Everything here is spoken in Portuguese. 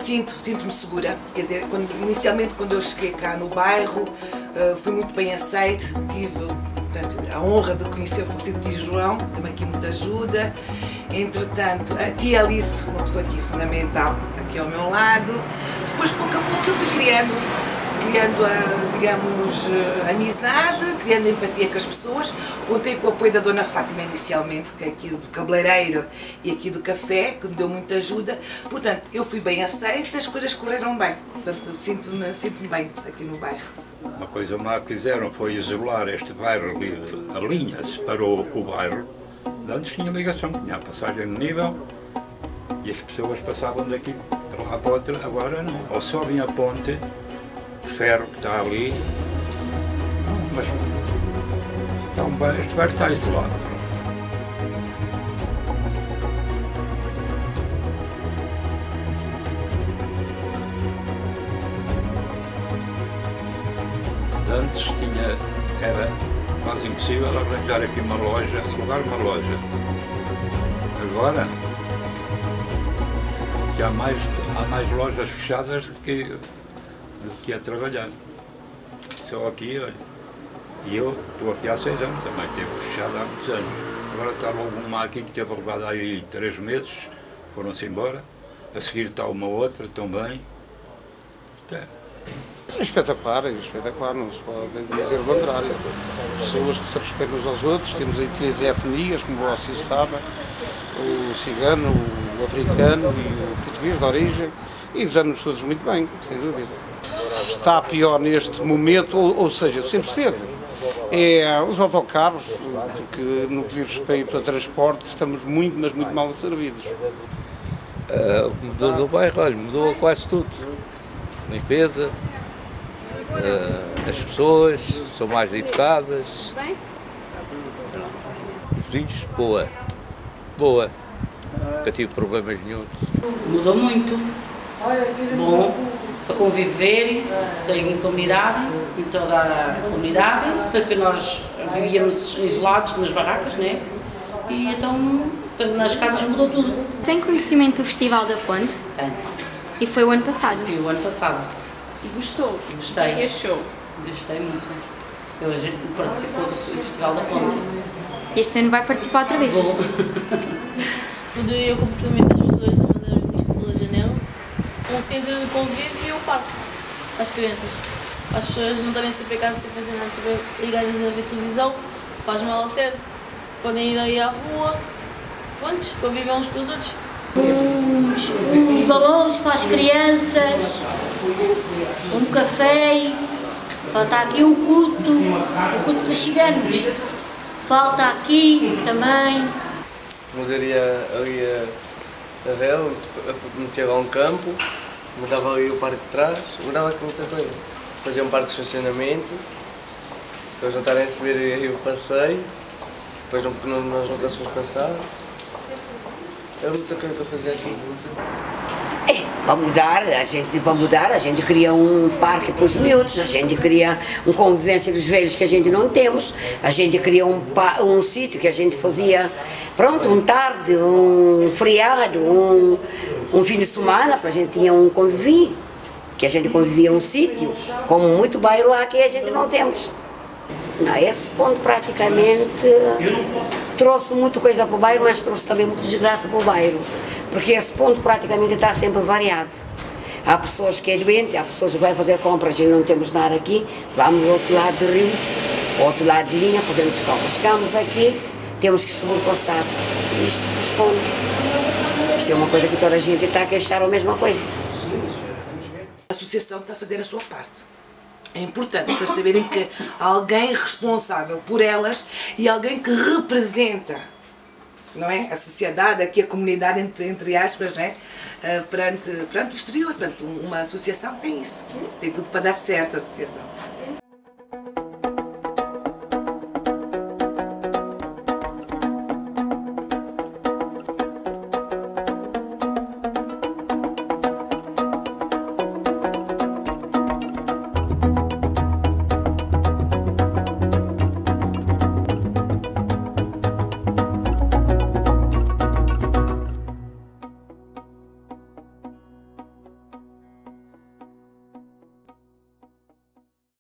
sinto-me segura, quer dizer, inicialmente quando eu cheguei cá no bairro, fui muito bem aceite, tive portanto, a honra de conhecer o falecido tio João, deu-me aqui muita ajuda. Entretanto, a tia Alice, uma pessoa aqui fundamental, aqui ao meu lado. Depois, pouco a pouco, eu fui criando digamos, amizade, criando empatia com as pessoas. Contei com o apoio da Dona Fátima inicialmente, que é aqui do cabeleireiro e aqui do café, que me deu muita ajuda. Portanto, eu fui bem aceita, as coisas correram bem. Portanto, sinto-me bem aqui no bairro. Uma coisa má que fizeram foi isolar este bairro ali, a linha separou o bairro. Antes tinha ligação, tinha a passagem de nível e as pessoas passavam daqui para lá para outra, agora não. Ou sobem a ponte de ferro que está ali, mas está este bairro está isolado. Antes era quase impossível arranjar aqui uma loja, alugar uma loja. Agora que há mais lojas fechadas do que a trabalhar. Só aqui, olha. E eu estou aqui há 6 anos também, teve fechado há muitos anos. Agora está logo uma aqui que teve levado aí 3 meses, foram-se embora. A seguir está uma outra também. É espetacular, não se pode dizer o contrário. Pessoas que se respeitam uns aos outros, temos aí 3 etnias, como vocês sabem, o cigano, o africano e o português de origem, e damos todos muito bem, sem dúvida. Está pior neste momento, ou seja, sempre esteve, é os autocarros, porque no que diz respeito a transporte estamos muito, mas muito mal servidos. Mudou do bairro, olha, mudou quase tudo. Limpeza, as pessoas são mais educadas. Os vizinhos, boa. Nunca tive problemas nenhum. Mudou muito. Bom, para conviver em comunidade, em toda a comunidade, porque nós vivíamos isolados nas barracas, né? E então nas casas mudou tudo. Tem conhecimento do Festival da Ponte? Tenho. E foi o ano passado? Fui o ano passado. E gostou? Gostei. O que achou? Gostei muito. Eu participou do Festival da Ponte. Este ano vai participar outra vez? Vou. Mudaria o comportamento das pessoas a mandarem isto pela janela. Um centro de convívio e um parque às crianças. As pessoas não estarem sempre em casa sem fazer nada, sempre ligadas a ver televisão, faz mal ao cérebro. Podem ir aí à rua, prontos, convivem uns com os outros. Uns balões para as crianças, um café, falta aqui o culto dos ciganos, falta aqui também. Mudaria ali a Bel, meter lá um campo, mudava ali o parque de trás, mudava aqui muita coisa. Fazia um parque de estacionamento, para eles não estarem a subir aí o passeio, depois nós não conseguimos passar. É muita coisa para fazer aqui. Para mudar, a gente cria um parque para os miúdos, a gente cria uma convivência dos velhos que a gente não temos, a gente cria um sítio que a gente fazia, pronto, um tarde, um feriado, um fim de semana, para a gente tinha um convívio, que a gente convivia um sítio, como muito bairro lá que a gente não temos. Não, esse ponto praticamente trouxe muita coisa para o bairro, mas trouxe também muita desgraça para o bairro, porque esse ponto praticamente está sempre variado. Há pessoas que é doente, há pessoas que vão fazer compras e não temos nada aqui, vamos do outro lado do rio, outro lado de linha, fazemos compras. Chegamos aqui, temos que sobrepassar este ponto. Isto é uma coisa que toda a gente está a queixar a mesma coisa. A associação está a fazer a sua parte. É importante para saberem que há alguém responsável por elas e alguém que representa, não é? A sociedade, aqui a comunidade, entre aspas, não é? Perante o exterior. Portanto, uma associação tem isso. Tem tudo para dar certo a associação.